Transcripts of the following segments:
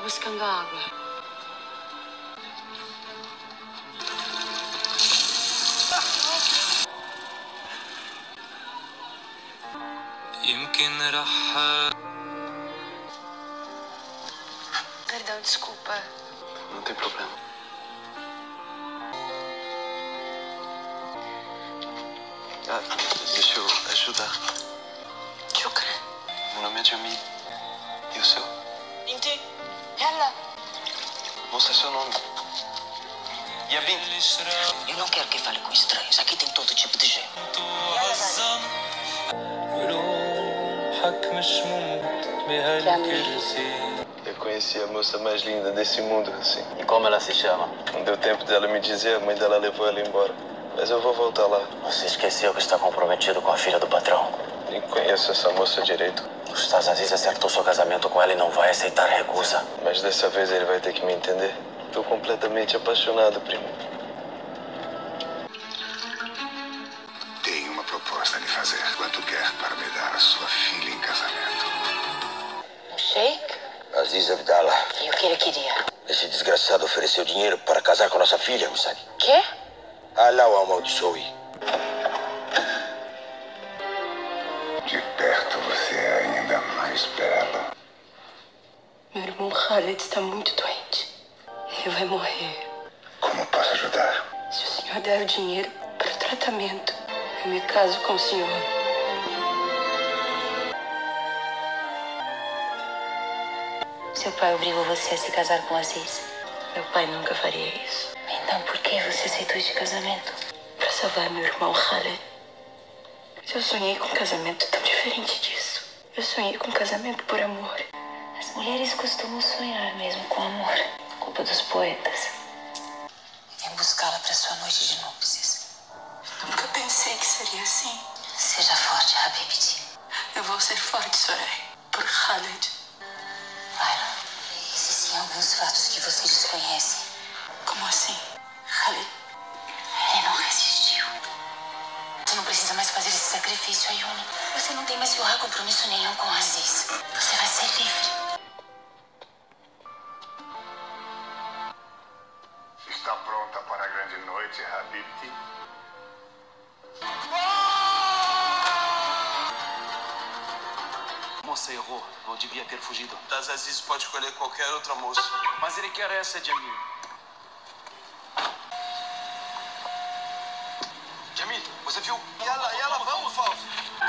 buscando água. Perdão, desculpa. Não tem problema. Deixa eu ajudar. شكرا. Meu nome é Jamil. E o seu? انتي يلا. Moça, é seu nome. Yabin. Eu não quero que fale com estranhos. Aqui tem todo tipo de gente. Eu conheci a moça mais linda desse mundo, assim. E como ela se chama? Não deu tempo dela me dizer, a mãe dela levou ela embora. Mas eu vou voltar lá. Você esqueceu que está comprometido com a filha do patrão. Nem conheço essa moça direito. O Ustaz Aziz acertou seu casamento com ela e não vai aceitar recusa. Mas dessa vez ele vai ter que me entender. Tô completamente apaixonado, primo. Tenho uma proposta a lhe fazer. Quanto quer para me dar a sua filha em casamento? O Sheik? Aziz Abdallah, E o que ele queria? esse desgraçado ofereceu dinheiro para casar com nossa filha, Missani. Quê? Allah o amaldiçoe. De perto você é ainda mais bela. Meu irmão Khaled está muito doente. Ele vai morrer. Como posso ajudar? Se o senhor der o dinheiro para o tratamento, eu me caso com o senhor. Seu pai obrigou você a se casar com Aziz. Meu pai nunca faria isso. Então por que você aceitou este casamento? Para salvar meu irmão Khaled. Mas eu sonhei com um casamento tão diferente disso. Eu sonhei com um casamento por amor. As mulheres costumam sonhar mesmo com amor. Culpa dos poetas. Vem buscá-la para sua noite de núpcias. Nunca pensei que seria assim. Seja forte, Habibti. Eu vou ser forte, Soraya. Por Khaled. Laila, existem alguns fatos que você desconhece. Como assim? Khaled, ele não resistiu. Você não precisa mais fazer esse sacrifício, Ayuni. Você não tem mais que honrar compromisso nenhum com Aziz. Você vai ser livre. Está pronta para a grande noite, Habibti? A moça errou. Não devia ter fugido. Das Aziz pode escolher qualquer outra moça. Mas ele quer essa, Jamil. Jamil, você viu? E ela, vamos, Fausto.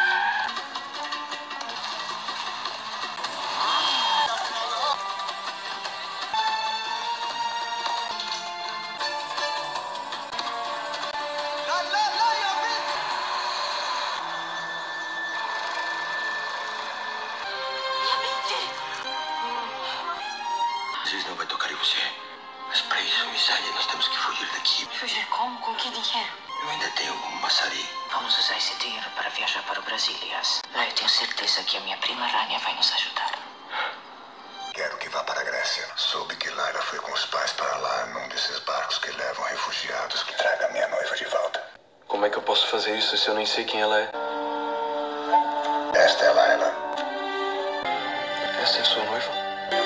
Aziz não vai tocar em você. Mas para isso, Missani, nós temos que fugir daqui. Fugir como? Com que dinheiro? Eu ainda tenho um maçari. Vamos usar esse dinheiro para viajar para o Brasil, Yas. Lá eu tenho certeza que a minha prima Rania vai nos ajudar. Quero que vá para a Grécia. Soube que Laila foi com os pais para lá num desses barcos que levam refugiados. Que traga minha noiva de volta. Como é que eu posso fazer isso se eu nem sei quem ela é? Esta é Laila. Essa é a sua noiva?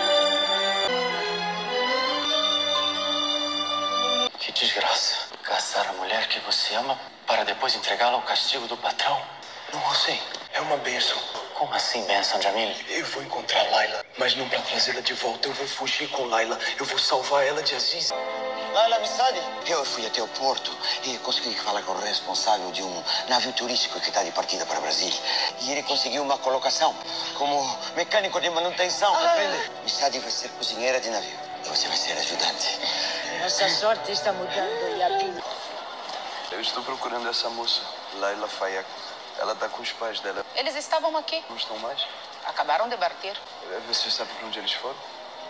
Que desgraça. Caçar a mulher que você ama para depois entregá-la ao castigo do patrão. Não, Hussein. É uma bênção. Como assim, benção, Jamil? Eu vou encontrar Laila, mas não para trazê-la de volta. Eu vou fugir com Laila. Eu vou salvar ela de Aziz. Laila Missani. Eu fui até o porto e consegui falar com o responsável de um navio turístico que está de partida para Brasília. E ele conseguiu uma colocação como mecânico de manutenção. Aprende? Missani vai ser cozinheira de navio. E você vai ser ajudante. Nossa sorte está mudando, Yabin. Eu estou procurando essa moça, Laila Fayek. Ela está com os pais dela. Eles estavam aqui. Não estão mais? Acabaram de bater. Você sabe para onde eles foram?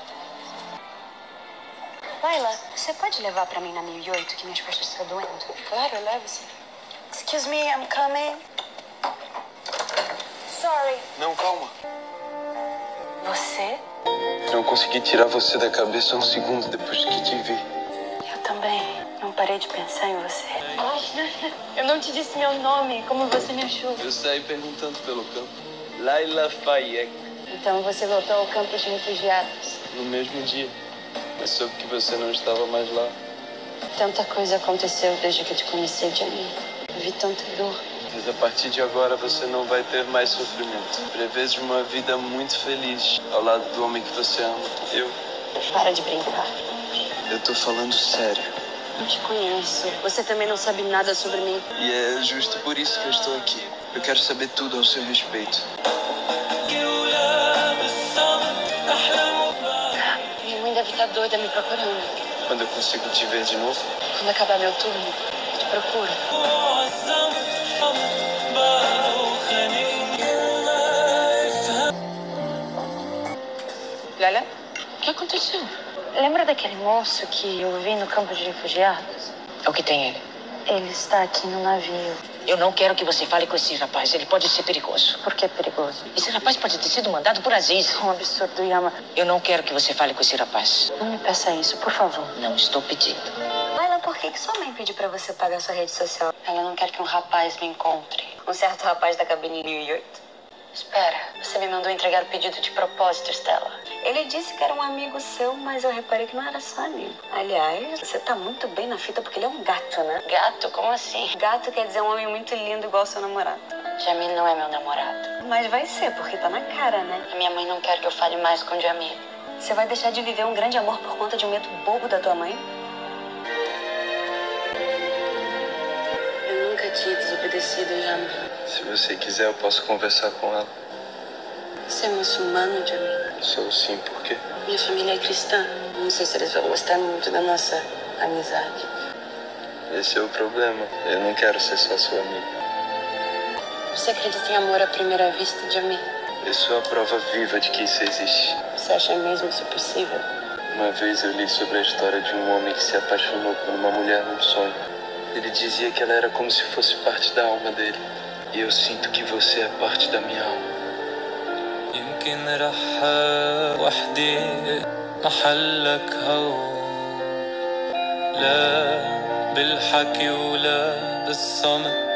Laila, você pode levar para mim na 1008 que minhas costas estão doendo? Claro, leve-se. Excuse me, I'm coming. Sorry. Não, calma. Você? Não consegui tirar você da cabeça um segundo depois que te vi. Eu também. Não parei de pensar em você. Eu não te disse meu nome. Como você me achou? Eu saí perguntando pelo campo. Laila Fayek. Então você voltou ao campo de refugiados. no mesmo dia. Mas soube que você não estava mais lá. Tanta coisa aconteceu desde que eu te conheci, Jamie. Vi tanta dor. Mas a partir de agora você não vai ter mais sofrimento. Prevês uma vida muito feliz ao lado do homem que você ama. Eu. Para de brincar. Eu tô falando sério. Não te conheço. Você também não sabe nada sobre mim. E é justo por isso que eu estou aqui. Eu quero saber tudo ao seu respeito. Minha mãe deve estar doida me procurando. Quando eu consigo te ver de novo? Quando acabar meu turno, te procuro. Lélia? O que aconteceu? Lembra daquele moço que eu vi no campo de refugiados? O que tem ele? Ele está aqui no navio. Eu não quero que você fale com esse rapaz. Ele pode ser perigoso. Por que é perigoso? Esse rapaz pode ter sido mandado por Aziz. É um absurdo, Yama. Eu não quero que você fale com esse rapaz. Não me peça isso, por favor. Não estou pedindo. Laila, por que sua mãe pediu pra você pagar sua rede social? Ela não quer que um rapaz me encontre. Um certo rapaz da cabine 1008. Espera, você me mandou entregar o pedido de propósito, Stella. Ele disse que era um amigo seu, mas eu reparei que não era só amigo. Aliás, você tá muito bem na fita porque ele é um gato, né? Gato? Como assim? Gato quer dizer um homem muito lindo igual seu namorado. Jamil não é meu namorado. Mas vai ser, porque tá na cara, né? A minha mãe não quer que eu fale mais com Jamil. Você vai deixar de viver um grande amor por conta de um medo bobo da tua mãe? Eu nunca tinha desobedecido, Yama. Se você quiser, eu posso conversar com ela. Você é muçulmano, Jamil? Sou sim, por quê? Minha família é cristã. Não sei se eles vão gostar muito da nossa amizade. Esse é o problema. Eu não quero ser só sua amiga. Você acredita em amor à primeira vista, Jamil? Eu sou a prova viva de que isso existe. Você acha mesmo isso possível? Uma vez eu li sobre a história de um homem que se apaixonou por uma mulher num sonho. Ele dizia que ela era como se fosse parte da alma dele. E eu sinto que você é parte da minha alma. يمكن رح وحدي محلك هون لا بالحكي ولا بالصمت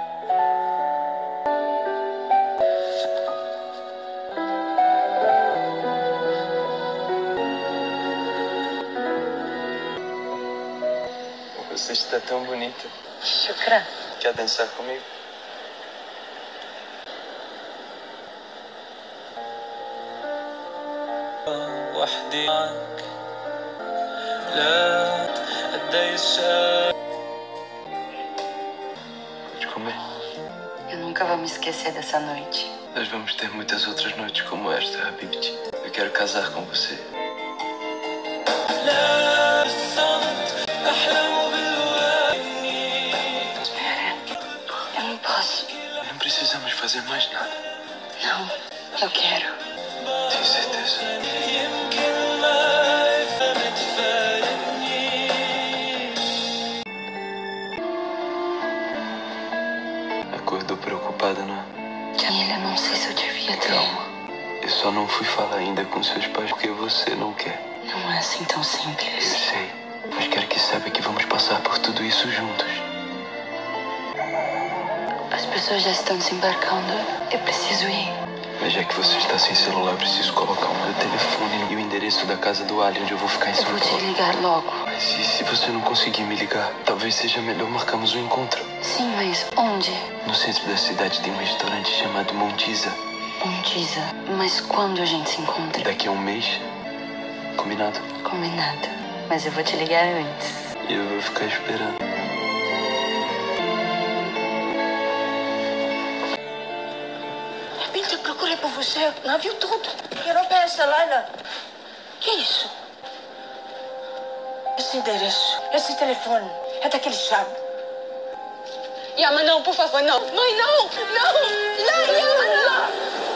Você está tão bonita. Shukran. Quer dançar comigo? وحدي معك لا قديش Pode comer. Eu nunca vou me esquecer dessa noite. Nós vamos ter muitas outras noites como esta, Habibti. Eu quero casar com você. لا بالصمت أحلم بالواني Eu não posso. Não precisamos fazer mais nada. Não, eu quero. Tenho certeza. يمكن ما فهمت فارقني Acordou preocupada, não é? Jamil, eu não sei se eu devia ter. Calma. Eu só não fui falar ainda com seus pais porque você não quer. Não é assim tão Eu simples. sei. Mas quero que saiba que vamos passar por tudo isso juntos. As pessoas já estão desembarcando. Eu preciso ir. Mas já que você está sem celular, eu preciso colocar o meu telefone e o endereço da casa do Ali, onde eu vou ficar em Eu São vou te Paulo. ligar logo. Mas e se você não conseguir me ligar? Talvez seja melhor marcarmos um encontro. Sim, mas onde? No centro da cidade tem um restaurante chamado Montiza. Montiza. Mas quando a gente se encontra? Daqui a um mês. Combinado? Combinado. Mas eu vou te ligar antes. E eu vou ficar esperando. Eu procurei por você. Não viu tudo. Que roupa é essa, Laila? Que é isso? Esse endereço, esse telefone, é daquele chave. Yama, não, por favor, não. Mãe, não! Não! Yama,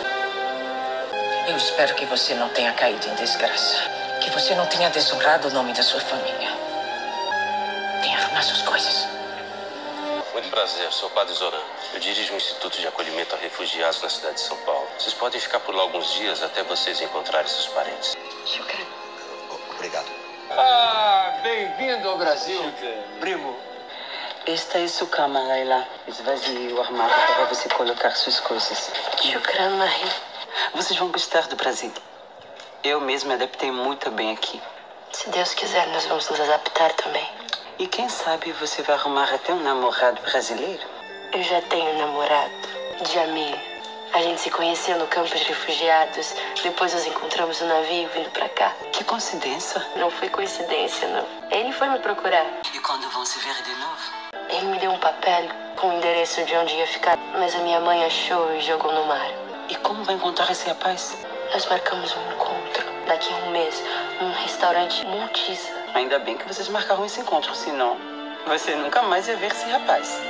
Eu espero que você não tenha caído em desgraça. Que você não tenha desonrado o nome da sua família. Tenha arrumado suas coisas. Muito prazer, sou o Padre Zoran. Eu dirijo um instituto de acolhimento a refugiados na cidade de São Paulo. Vocês podem ficar por lá alguns dias até vocês encontrarem seus parentes. Shukran. Obrigado. Ah, bem-vindo ao Brasil, primo. Esta é sua cama, Laila. Esvazie o armário para você colocar suas coisas. Shukran, Mahi. Vocês vão gostar do Brasil. Eu mesma me adaptei muito bem aqui. Se Deus quiser, nós vamos nos adaptar também. E quem sabe você vai arrumar até um namorado brasileiro? Eu já tenho um namorado, Jamil. A gente se conheceu no campo de refugiados. Depois nos encontramos no navio vindo pra cá. Que coincidência. Não foi coincidência, não. Ele foi me procurar. E quando vão se ver de novo? Ele me deu um papel com o endereço de onde ia ficar, mas a minha mãe achou e jogou no mar. E como vai encontrar esse rapaz? Nós marcamos um encontro daqui a um mês, num restaurante Montiza. Ainda bem que vocês marcaram esse encontro, senão você nunca mais ia ver esse rapaz.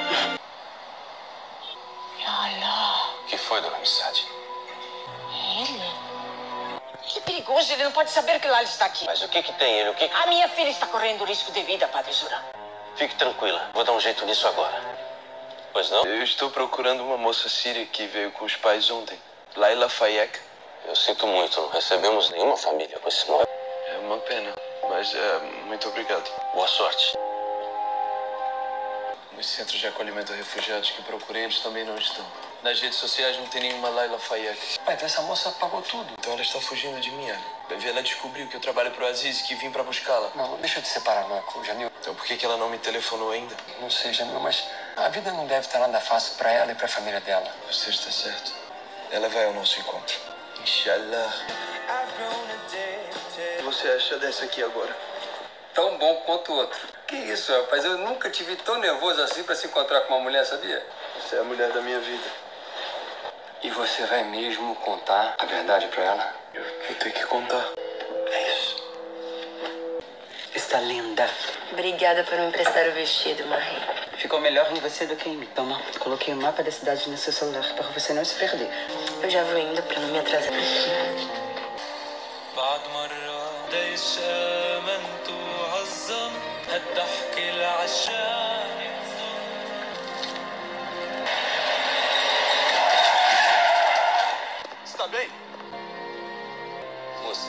O que foi, dona Missade? Ele? Que perigoso, ele não pode saber que Laila está aqui. Mas o que tem ele? A minha filha está correndo risco de vida, Padre Zoran. Fique tranquila, vou dar um jeito nisso agora. Pois não? Eu estou procurando uma moça síria que veio com os pais ontem. Laila Fayek. Eu sinto muito, não recebemos nenhuma família com esse nome. É uma pena, mas muito obrigado. Boa sorte. Nos centros de acolhimento a refugiados que procurei, eles também não estão. Nas redes sociais não tem nenhuma Laila Fayek. Pai, essa moça apagou tudo. Então ela está fugindo de mim, Olha. Ela descobriu que eu trabalho pro Aziz e que vim pra buscá-la. Não, deixa eu te separar, Marco, Jamil. Então por que ela não me telefonou ainda? Não sei, Jamil, mas a vida não deve estar nada fácil pra ela e pra família dela. Você está certo. Ela vai ao nosso encontro. Inshallah. O que você acha dessa aqui agora? Tão bom quanto o outro. Que isso, rapaz? Eu nunca te vi tão nervoso assim pra se encontrar com uma mulher, sabia? Você é a mulher da minha vida. E você vai mesmo contar a verdade pra ela? Eu vou ter que contar. É isso. Está linda. Obrigada por me emprestar o vestido, Marie. Ficou melhor em você do que em mim. Toma, coloquei o mapa da cidade no seu celular para você não se perder. Eu já vou indo pra não me atrasar. بعد مرة قديش آمنت وعظمت قد أحكي العشاق Está bem? Moça.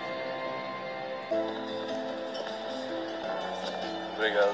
Obrigado.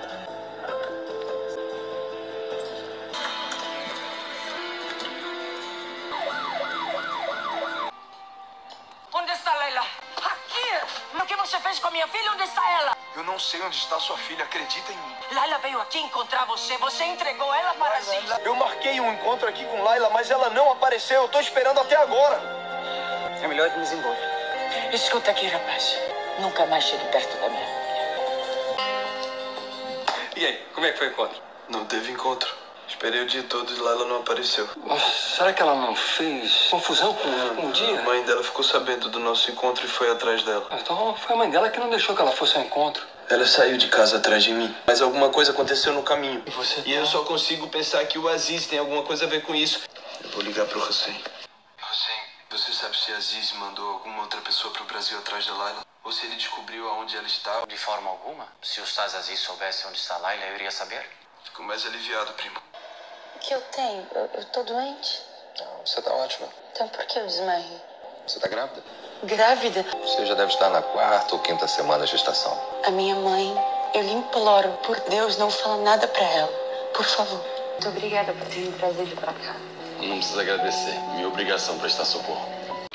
Onde está Laila? Aqui! O que você fez com a minha filha? Onde está ela? Eu não sei onde está sua filha, acredita em mim. Laila veio aqui encontrar você. Você entregou ela para Aziz. Eu marquei um encontro aqui com Laila, mas ela não apareceu. Eu tô esperando até agora. É melhor irmos embora. Escuta aqui, rapaz. Nunca mais chegue perto da minha filha. E aí, como é que foi o encontro? Não teve encontro. Esperei o dia todo e Laila não apareceu. Será que ela não fez confusão com um dia? A mãe dela ficou sabendo do nosso encontro e foi atrás dela. Então foi a mãe dela que não deixou que ela fosse ao encontro. Ela saiu de casa atrás de mim, mas alguma coisa aconteceu no caminho. E você E eu só consigo pensar que o Aziz tem alguma coisa a ver com isso. Eu vou ligar pro Hussein. Hussein, você sabe se Aziz mandou alguma outra pessoa pro Brasil atrás da Laila? Ou se ele descobriu aonde ela estava? De forma alguma. Se o Ustaz Aziz soubesse onde está Laila, eu iria saber. Fico mais aliviado, primo. O que eu tenho? Eu tô doente. Não, você tá ótima. Então por que eu desmaiei? Você tá grávida? Grávida? Você já deve estar na 4ª ou 5ª semana de gestação. A minha mãe, eu lhe imploro, por Deus, não fala nada pra ela. Por favor. Muito obrigada por ter me trazido pra cá. Não precisa agradecer. Minha obrigação prestar socorro.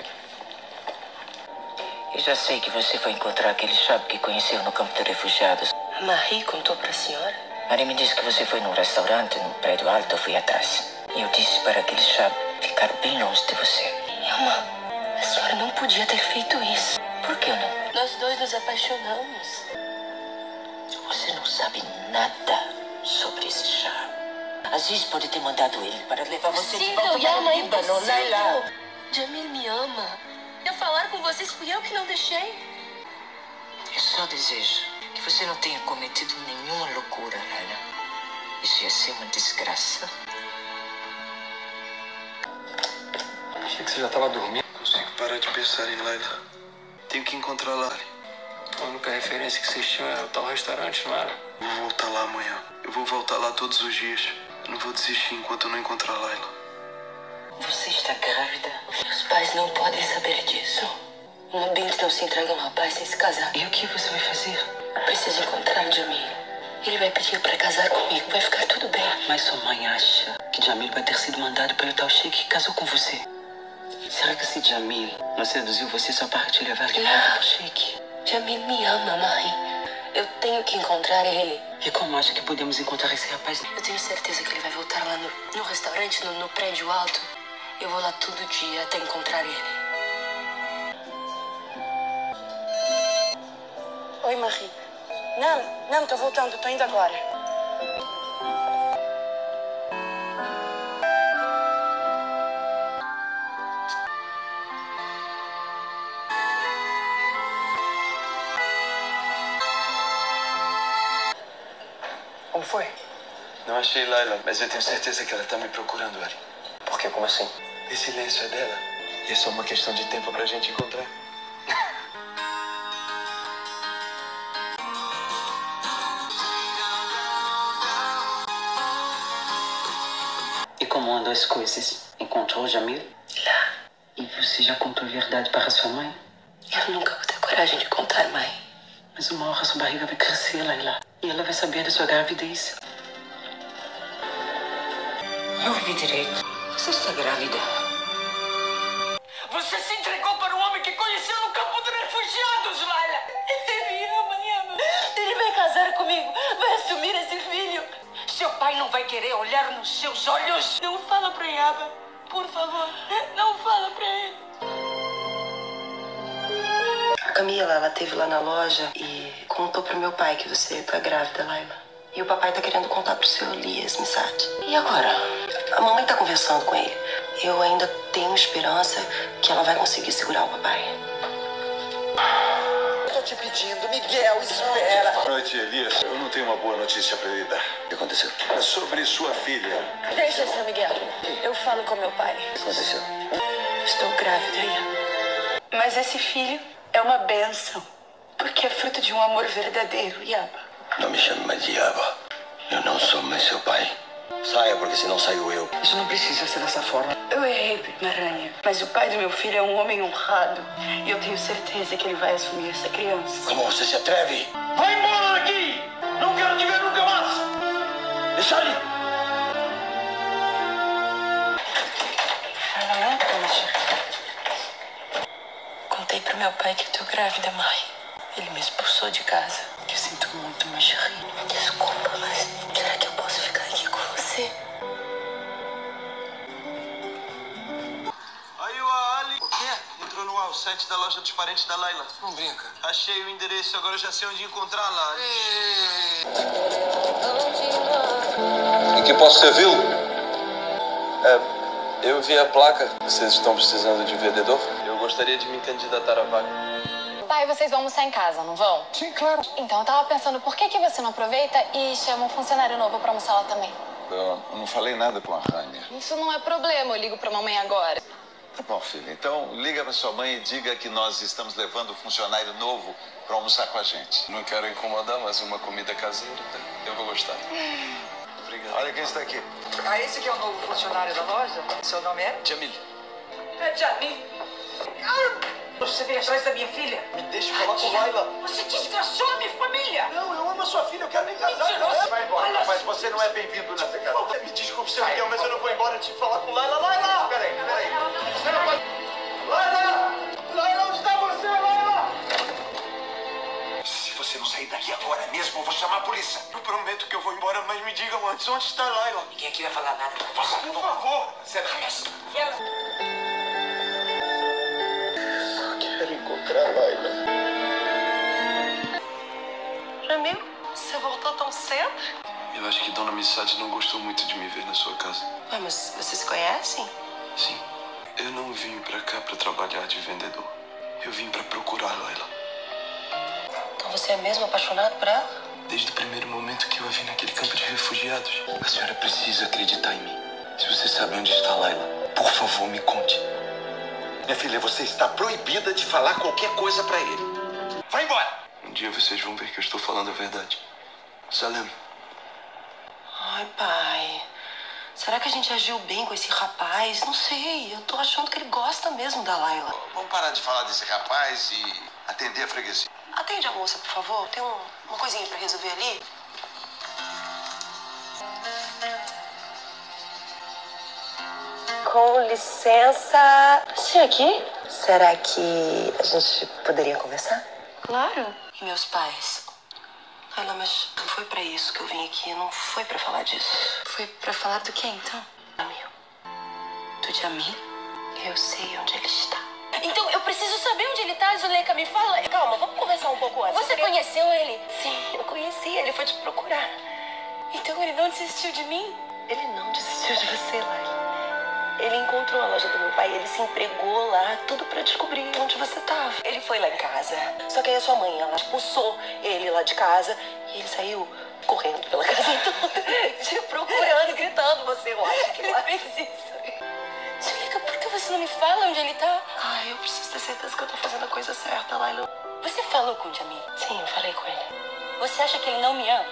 Eu já sei que você foi encontrar aquele chabo que conheceu no campo de refugiados. Marie contou pra senhora? Maria me disse que você foi num restaurante no prédio alto. Eu fui atrás. E eu disse para aquele chabo ficar bem longe de você. Elma, a senhora não podia ter feito isso. Por que eu não? Nós dois nos apaixonamos. Você não sabe nada sobre esse chabo. Aziz pode ter mandado ele para levar você de volta para o Líbano, Laila. Jamil me ama. Eu falar com vocês fui eu que não deixei. Eu só desejo que você não tenha cometido nenhuma loucura, Laila. Isso ia ser uma desgraça. Achei que você já estava dormindo. Consigo parar de pensar em Laila. Tenho que encontrar Laila. A única referência que vocês tinham era o tal restaurante, não era? Eu vou voltar lá amanhã. Eu vou voltar lá todos os dias. Eu não vou desistir enquanto eu não encontrar Laila. Você está grávida? Os pais não podem saber disso. Uma Bint não se entrega a um rapaz sem se casar. E o que você vai fazer? Eu preciso encontrar o Jamil. Ele vai pedir pra casar comigo. Vai ficar tudo bem. Mas sua mãe acha que Jamil vai ter sido mandado pelo tal sheik que casou com você. Será que esse Jamil não seduziu você só para te levar de volta pro Sheik? Jamil me ama, mãe. Eu tenho que encontrar ele. E como acha que podemos encontrar esse rapaz? Eu tenho certeza que ele vai voltar lá no restaurante, no prédio alto. Eu vou lá todo dia até encontrar ele. Oi, Marie. Não, tô voltando, tô indo agora. Como foi? Não achei Laila, mas eu tenho certeza que ela tá me procurando, Ari. Por quê? Como assim? Esse lenço é dela. E é só uma questão de tempo pra gente encontrar. E como andam as coisas? Encontrou o Jamil? Lá. E você já contou a verdade para sua mãe? Eu nunca vou ter coragem de contar, mãe. Mas uma hora sua barriga vai crescer, Laila. E ela vai saber da sua gravidez. Eu ouvi direito. Você está grávida. Você se entregou para um homem que conheceu no campo de refugiados, Laila. Ele me ama. Ele vai casar comigo. Vai assumir esse filho. Seu pai não vai querer olhar nos seus olhos. Não fala pra Yaba. Por favor, não fala pra ele. A Camila, ela esteve lá na loja e contou pro meu pai que você tá grávida, Laila. E o papai tá querendo contar pro seu Elias, Missati. E agora? A mamãe tá conversando com ele. Eu ainda tenho esperança que ela vai conseguir segurar o papai. Tô te pedindo, Miguel, espera. Boa noite, Elias. Eu não tenho uma boa notícia pra lhe dar. O que aconteceu? É sobre sua filha. Deixa, seu Miguel. Eu falo com meu pai. O que aconteceu? Estou grávida, Yaba. Mas esse filho é uma bênção. Porque é fruto de um amor verdadeiro, Yaba. Não me chame mais de Yaba. Eu não sou mais seu pai. Saia, porque senão saio eu. Isso não precisa ser dessa forma. Eu errei, Maranha. Mas o pai do meu filho é um homem honrado. E eu tenho certeza que ele vai assumir essa criança. Como você se atreve? Vai embora daqui! Não quero te ver nunca mais! Deixa ali! Ela entra, Contei pro meu pai que eu tô grávida, mãe. Ele me expulsou de casa. Eu sinto muito, mas Cherie. Desculpa, mas será que eu posso ficar aqui com você? Aí o Ali. O quê? Entrou no site da loja dos parentes da Laila. Não brinca. Achei o endereço, agora eu já sei onde encontrá-la. Em que posso servi-lo? Eu vi a placa. Vocês estão precisando de vendedor? Eu gostaria de me candidatar à vaga. Pai, vocês vão almoçar em casa, não vão? Sim, claro. Então, eu tava pensando, por que você não aproveita e chama um funcionário novo pra almoçar lá também? Eu não falei nada com a Rainer. Isso não é problema, eu ligo pra mamãe agora. Tá bom, filha. Então, liga pra sua mãe e diga que nós estamos levando um funcionário novo pra almoçar com a gente. Não quero incomodar, mas uma comida caseira, eu vou gostar. Obrigado. Olha quem está aqui. Ah, esse que é o novo funcionário da loja? Seu nome é? Jamil. É Jamil. Você veio atrás da minha filha? Me deixe falar com Laila. Você desgraçou a minha família! Não, eu amo a sua filha, eu quero me casar. Mentiroso. Vai embora, rapaz, você não é bem-vindo nessa casa. Me desculpe, seu Miguel, mas eu não vou embora antes de falar com Laila. Laila! Peraí. Você não pode... Laila! Laila, onde está você, Laila? Se você não sair daqui agora mesmo, eu vou chamar a polícia. Eu prometo que eu vou embora, mas me digam antes onde está Laila. Ninguém aqui vai falar nada pra você. Por favor. Quero encontrar Laila. Jamil, você voltou tão cedo? Eu acho que Dona Missati não gostou muito de me ver na sua casa. Ué, mas vocês se conhecem? Sim. Eu não vim pra cá pra trabalhar de vendedor. Eu vim pra procurar Laila. Então você é mesmo apaixonado por ela? Desde o primeiro momento que eu a vi naquele campo de refugiados. A senhora precisa acreditar em mim. Se você sabe onde está Laila, por favor, me conte. Minha filha, você está proibida de falar qualquer coisa pra ele. Vai embora! Um dia vocês vão ver que eu estou falando a verdade. Salem. Ai, pai. Será que a gente agiu bem com esse rapaz? Não sei. Eu tô achando que ele gosta mesmo da Laila. Vamos parar de falar desse rapaz e atender a freguesia. Atende a moça, por favor. Tem uma coisinha pra resolver ali. Com licença. Você aqui? Será que a gente poderia conversar? Claro. E meus pais? Laila, mas não foi pra isso que eu vim aqui, não foi pra falar disso. Foi pra falar do que, então? Do Jamil? Eu sei onde ele está. Então eu preciso saber onde ele tá, Zuleika, me fala. Calma, vamos conversar um pouco antes. Você conheceu ele? Sim, eu conheci, ele foi te procurar. Então ele não desistiu de mim? Ele não desistiu de você, Laila. Ele encontrou a loja do meu pai, ele se empregou lá, tudo pra descobrir onde você tava. Ele foi lá em casa, só que aí a sua mãe, ela expulsou ele lá de casa e ele saiu correndo pela casa toda, te procurando, gritando você, eu acho que ele fez isso. Zuleika, por que você não me fala onde ele tá? Ai, eu preciso ter certeza que eu tô fazendo a coisa certa, Laila. Você falou com o Jamil? Sim, eu falei com ele. Você acha que ele não me ama?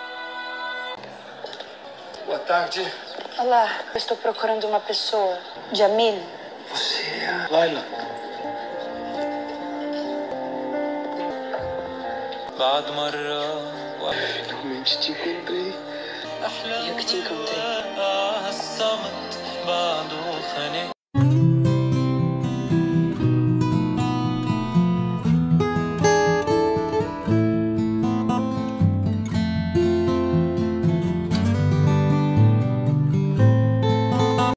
Boa tarde. Olá, eu estou procurando uma pessoa. Jamil? Você é a Laila. Finalmente te encontrei. Eu que te encontrei.